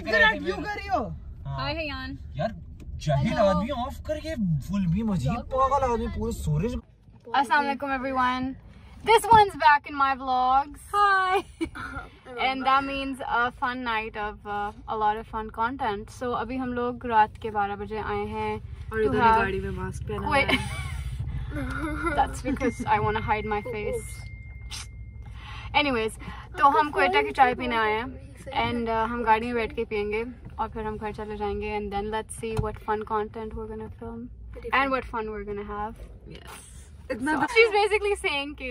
क्यों कर रही हो? हाय हयान यार जाहिल आदमी ऑफ कर ये फुल भी मजीद पागल आदमी पूरे सूरज। Assalamu alaikum everyone. This one's back in my vlogs. Hi. And that means a fun night of a lot of fun content. So अभी हम लोग रात के 12 बजे आए हैं और इधर गाड़ी में मास्क पहना है. That's because I want to hide my face. Anyways, तो हम क्वेटा की चाय पीने आए हैं and हम गाड़ी में बैठ के पियेंगे और फिर हम घर चले जाएंगे and then let's see what fun content we're gonna film and what fun we're gonna have. Yes. So, she's basically saying कि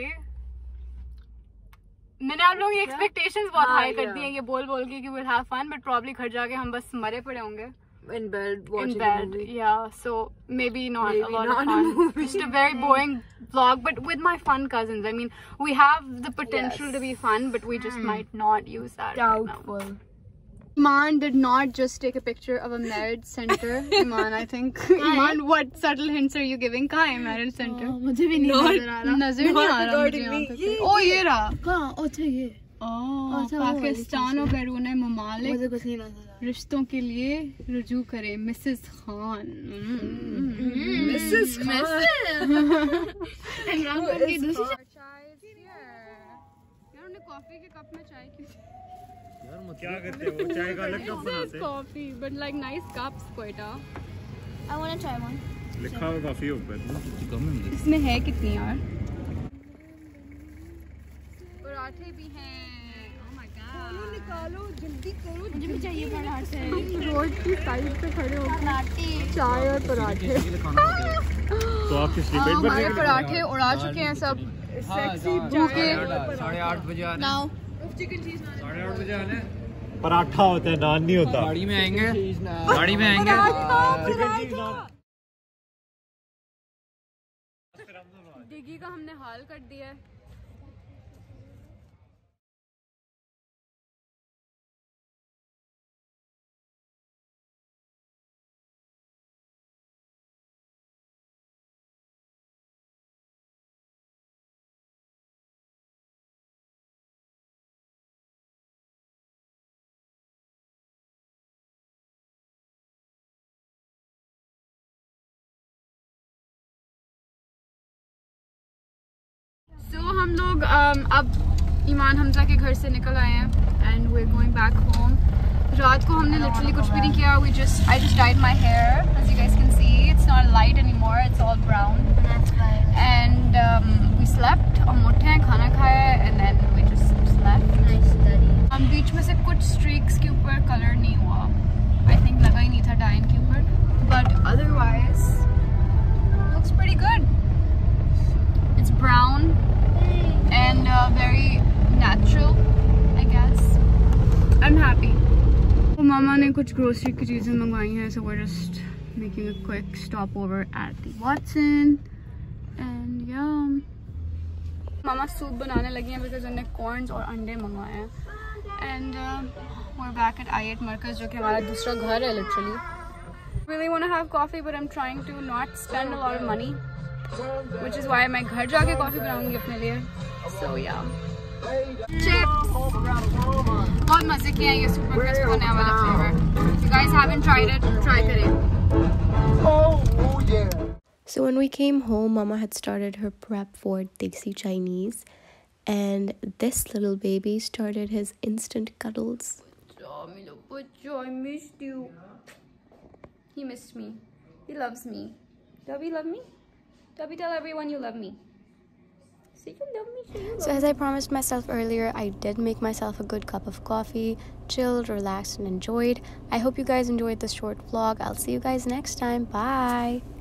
मैंने आप लोगों की expectations बहुत high कर दी हैं ये बोल के कि we'll have fun but probably घर जाके हम बस मरे पड़े होंगे in bed watching a movie. Yeah, so maybe not a lot of fun. Just a very boring vlog but with my fun cousins. I mean we have the potential to be fun but we just might not use that. Doubtful. Right now. Iman did not just take a picture of a marriage center. Iman, I think. Iman, what subtle hints are you giving? कहाँ है marriage center? मुझे भी नहीं नजर आ रहा. नजर नहीं आ रहा मुझे यहाँ पे. ओ ये रहा. कहाँ? अच्छा ये. पाकिस्तान और बैरून ममालिक मुझे कुछ नहीं नजर आ रहा. रिश्तों के लिए रुजू करें मिसेस खान. मिसेस खान. इमरान की दूसरी चाय यार उन्हें कॉफी के कप में चाय क्यों? क्या करते हो चाय का अलग कप बनाते हैं. Coffee but like nice cups Quetta. I want to try one. लिखा हुआ कॉफी ऊपर. इसमें है कितनी यार? पराठे भी हैं. Oh my god. निकालो जल्दी करो. मुझे भी चाहिए पराठे. रोड की साइड पे खड़े होकर चाय और पराठे. तो आप किस लिए हमारे पराठे उड़ा चुके हैं सब. सेक्सी भूखे. 8:30 बजे आने. Now 8:30 बजे आने. पराठा होता है नान नहीं होता. गाड़ी में आएंगे. डिगी का हमने हाल कर दिया है. So हम लोग अब ईमान हमजा के घर से निकल आए हैं and we're going back home. रात को हमने literally कुछ भी नहीं किया. I just dyed my hair. As you guys can see, it's not light anymore. It's all brown. And we slept. हम उठे हैं खाना खाया and then we just slept. हम बीच में से कुछ streaks के ऊपर color नहीं हुआ. I think लगा ही नहीं था dye के ऊपर. But otherwise, looks pretty good. It's brown. And very natural, I guess. I'm happy. तो मामा ने कुछ ग्रोसरी की चीज़ें मंगवाई हैं, so we're just making a quick stopover at the Watson. And yeah, मामा सूप बनाने लगी हैं because उन्होंने corns और अंडे मंगवाए हैं. And we're back at I8 Markaz, जो कि हमारा दूसरा घर है literally. Really want to have coffee, but I'm trying to not spend a lot of money. Which is why मैं घर जाके कॉफी बनाऊंगी अपने लिए. So yeah. Chips. बहुत मजे के हैं ये super crisp होने वाला flavor. If you guys haven't tried it, try करें. Oh yeah. So when we came home, Mama had started her prep for Desi Chinese, and this little baby started his instant cuddles. I missed you. He missed me. He loves me. Does he love me? Tubby, tell everyone you love me. Say you love me, say you love me. So as I promised myself earlier, I did make myself a good cup of coffee, chilled, relaxed, and enjoyed. I hope you guys enjoyed this short vlog. I'll see you guys next time. Bye!